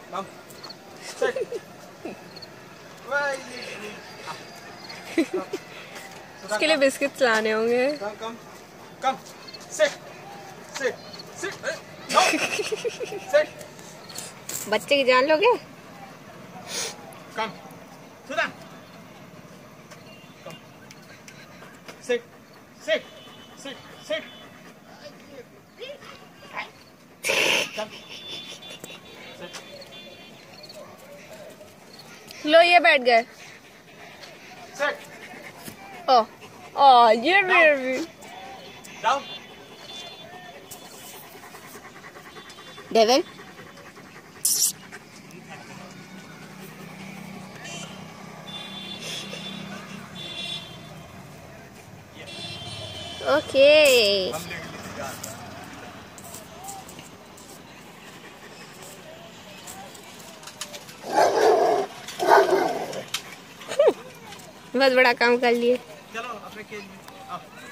Come. Sit. इसके लिए biscuits लाने होंगे। Come, come, come. Sit, sit, sit. No. Sit. बच्चे की जान लोगे? Come. Sit down. Come. Sit, sit, sit, sit. Come. Sit. लो ये बैठ गए। Sit. ओ ये भी Down. डेविल ओके बहुत बड़ा काम कर लिए। चलो अपने केज में आओ।